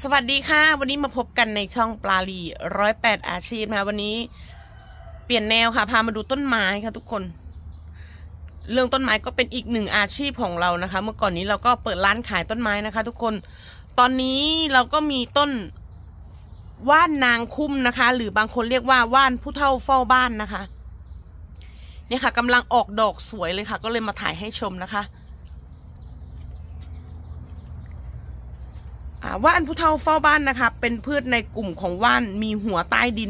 สวัสดีค่ะวันนี้มาพบกันในช่องปลาลี108อาชีพนะคะวันนี้เปลี่ยนแนวค่ะพามาดูต้นไม้ค่ะทุกคนเรื่องต้นไม้ก็เป็นอีกหนึ่งอาชีพของเรานะคะเมื่อก่อนนี้เราก็เปิดร้านขายต้นไม้นะคะทุกคนตอนนี้เราก็มีต้นว่านนางคุ้มนะคะหรือบางคนเรียกว่าว่านผู้เฒ่าเฝ้าบ้านนะคะเนี่ยค่ะกำลังออกดอกสวยเลยค่ะก็เลยมาถ่ายให้ชมนะคะว่านผู้เฒ่าเฝ้าบ้านนะคะเป็นพืชในกลุ่มของว่านมีหัวใต้ดิน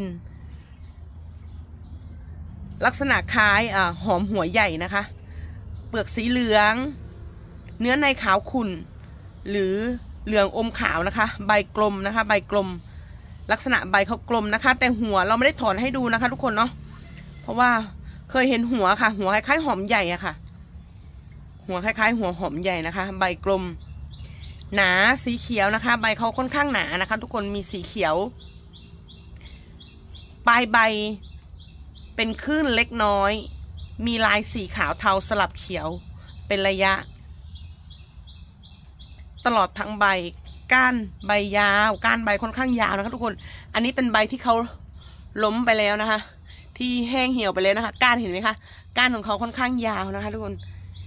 ลักษณะคล้ายหอมหัวใหญ่นะคะเปลือกสีเหลืองเนื้อในขาวขุ่นหรือเหลืองอมขาวนะคะใบกลมนะคะใบกลมลักษณะใบเขากลมนะคะแต่หัวเราไม่ได้ถอนให้ดูนะคะทุกคนเนาะเพราะว่าเคยเห็นหัวค่ะหัวคล้ายๆหอมใหญ่อะค่ะหัวคล้ายๆหัวหอมใหญ่นะคะใบกลมหนาสีเขียวนะคะใบเขาค่อนข้างหนานะคะทุกคนมีสีเขียวปลายใบเป็นคลื่นเล็กน้อยมีลายสีขาวเทาสลับเขียวเป็นระยะตลอดทั้งใบก้านใบยาวก้านใบค่อนข้างยาวนะคะทุกคนอันนี้เป็นใบที่เขาล้มไปแล้วนะคะที่แห้งเหี่ยวไปแล้วนะคะก้านเห็นไหมคะก้านของเขาค่อนข้างยาวนะคะทุกคน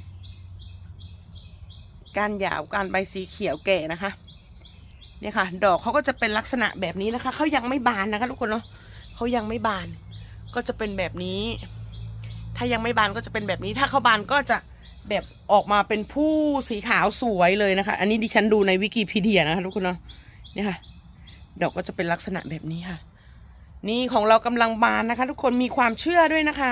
ก้านยาวก้านใบสีเขียวแก่นะคะเนี่ยค่ะดอกเขาก็จะเป็นลักษณะแบบนี้นะคะเขายังไม่บานนะคะทุกคนเนาะเขายังไม่บานก็จะเป็นแบบนี้ถ้ายังไม่บานก็จะเป็นแบบนี้ถ้าเขาบานก็จะแบบออกมาเป็นผู้สีขาวสวยเลยนะคะอันนี้ดิฉันดูในวิกิพีเดียนะคะทุกคนเนาะนี่ค่ะดอกก็จะเป็นลักษณะแบบนี้ค่ะนี่ของเรากำลังบานนะคะทุกคนมีความเชื่อด้วยนะคะ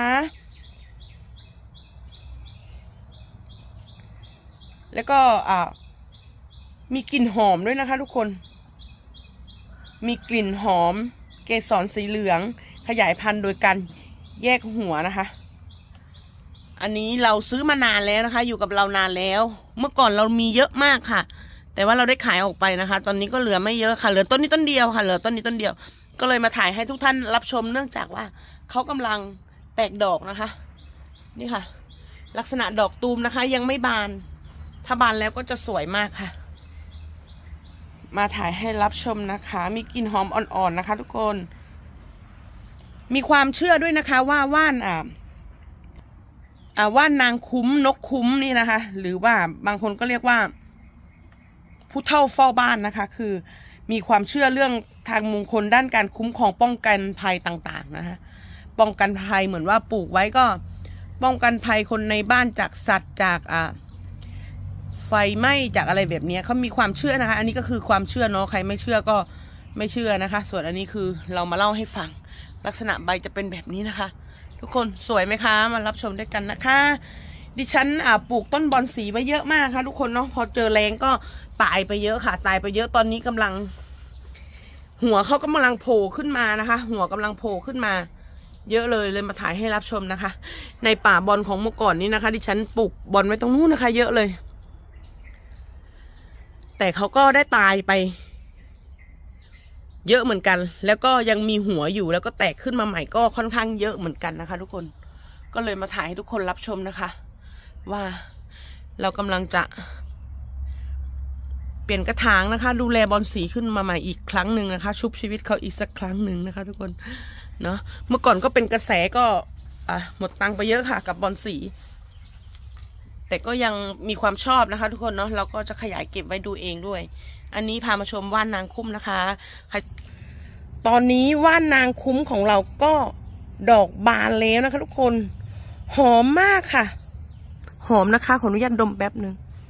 แล้วก็มีกลิ่นหอมด้วยนะคะทุกคนมีกลิ่นหอมเกสรสีเหลืองขยายพันธุ์โดยการแยกหัวนะคะอันนี้เราซื้อมานานแล้วนะคะอยู่กับเรานานแล้วเมื่อก่อนเรามีเยอะมากค่ะแต่ว่าเราได้ขายออกไปนะคะตอนนี้ก็เหลือไม่เยอะค่ะเหลือต้นนี้ต้นเดียวค่ะเหลือต้นนี้ต้นเดียวก็เลยมาถ่ายให้ทุกท่านรับชมเนื่องจากว่าเขากำลังแตกดอกนะคะนี่ค่ะลักษณะดอกตูมนะคะยังไม่บานถ้าบานแล้วก็จะสวยมากค่ะมาถ่ายให้รับชมนะคะมีกลิ่นหอมอ่อนๆนะคะทุกคนมีความเชื่อด้วยนะคะว่าว่านว่านนางคุ้มนกคุ้มนี่นะคะหรือว่าบางคนก็เรียกว่าผู้เฒ่าเฝ้าบ้านนะคะคือมีความเชื่อเรื่องทางมงคลด้านการคุ้มครองป้องกันภัยต่างๆนะคะป้องกันภัยเหมือนว่าปลูกไว้ก็ป้องกันภัยคนในบ้านจากสัตว์จากไฟไหม้จากอะไรแบบนี้เขามีความเชื่อนะคะอันนี้ก็คือความเชื่อเนาะใครไม่เชื่อก็ไม่เชื่อนะคะส่วนอันนี้คือเรามาเล่าให้ฟังลักษณะใบจะเป็นแบบนี้นะคะทุกคนสวยไหมคะมารับชมด้วยกันนะคะดิฉันปลูกต้นบอนสีไว้เยอะมากค่ะทุกคนเนาะพอเจอแรงก็ตายไปเยอะค่ะตายไปเยอะตอนนี้กำลังหัวเขากำลังโผล่ขึ้นมานะคะหัวกำลังโผล่ขึ้นมาเยอะเลยมาถ่ายให้รับชมนะคะในป่าบอนของเมื่อก่อนนี้นะคะดิฉันปลูกบอนไว้ตรงนู้นนะคะเยอะเลยแต่เขาก็ได้ตายไปเยอะเหมือนกันแล้วก็ยังมีหัวอยู่แล้วก็แตกขึ้นมาใหม่ก็ค่อนข้างเยอะเหมือนกันนะคะทุกคนก็เลยมาถ่ายให้ทุกคนรับชมนะคะว่าเรากำลังจะเปลี่ยนกระถางนะคะดูแลบอนสีขึ้นมาใหม่อีกครั้งหนึ่งนะคะชุบชีวิตเขาอีกสักครั้งหนึ่งนะคะทุกคนเนาะเมื่อก่อนก็เป็นกระแสก็หมดตังค์ไปเยอะค่ะกับบอนสีแต่ก็ยังมีความชอบนะคะทุกคนเนาะเราก็จะขยายเก็บไว้ดูเองด้วยอันนี้พามาชมว่านนางคุ้มนะคะตอนนี้ว่านนางคุ้มของเราก็ดอกบานแล้วนะคะทุกคนหอมมากค่ะหอมนะคะขออนุญาตดมแป๊บนึง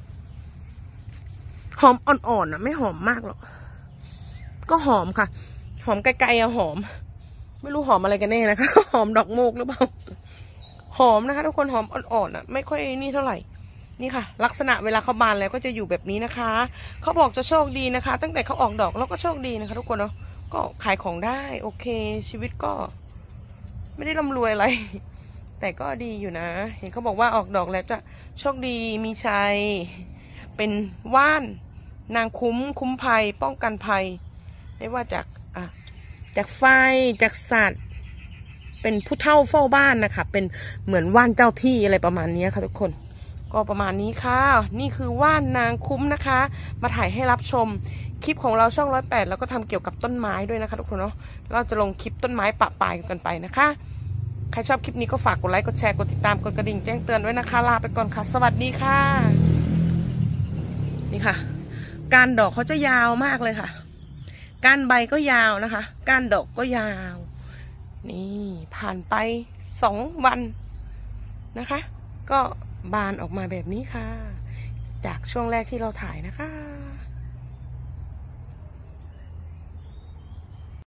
หอมอ่อนๆไม่หอมมากหรอกก็หอมค่ะหอมไกลๆหอมไม่รู้หอมอะไรกันแน่นะคะหอมดอกโมกหรือเปล่าหอมนะคะทุกคนหอมอ่อนๆไม่ค่อยนี่เท่าไหร่นี่ค่ะลักษณะเวลาเขาบานแล้วก็จะอยู่แบบนี้นะคะเขาบอกจะโชคดีนะคะตั้งแต่เขาออกดอกแล้วก็โชคดีนะคะทุกคนเนาะก็ขายของได้โอเคชีวิตก็ไม่ได้ร่ำรวยอะไรแต่ก็ดีอยู่นะเห็นเขาบอกว่าออกดอกแล้วจะโชคดีมีชัยเป็นว่านนางคุ้มภัยป้องกันภัยไม่ว่าจากไฟจากสัตว์เป็นผู้เฒ่าเฝ้าบ้านนะคะเป็นเหมือนว่านเจ้าที่อะไรประมาณนี้ค่ะทุกคนก็ประมาณนี้ค่ะนี่คือว่านนางคุ้มนะคะมาถ่ายให้รับชมคลิปของเราช่อง108แล้วก็ทำเกี่ยวกับต้นไม้ด้วยนะคะทุกคนเนาะเราจะลงคลิปต้นไม้ปะปายกันไปนะคะใครชอบคลิปนี้ก็ฝากกดไลค์กดแชร์กดติดตามกดกระดิ่งแจ้งเตือนไว้นะคะลาไปก่อนค่ะสวัสดีค่ะนี่ค่ะก้านดอกเขาจะยาวมากเลยค่ะก้านใบก็ยาวนะคะก้านดอกก็ยาวนี่ผ่านไป2 วันนะคะก็บานออกมาแบบนี้ค่ะจากช่วงแรกที่เราถ่ายนะคะ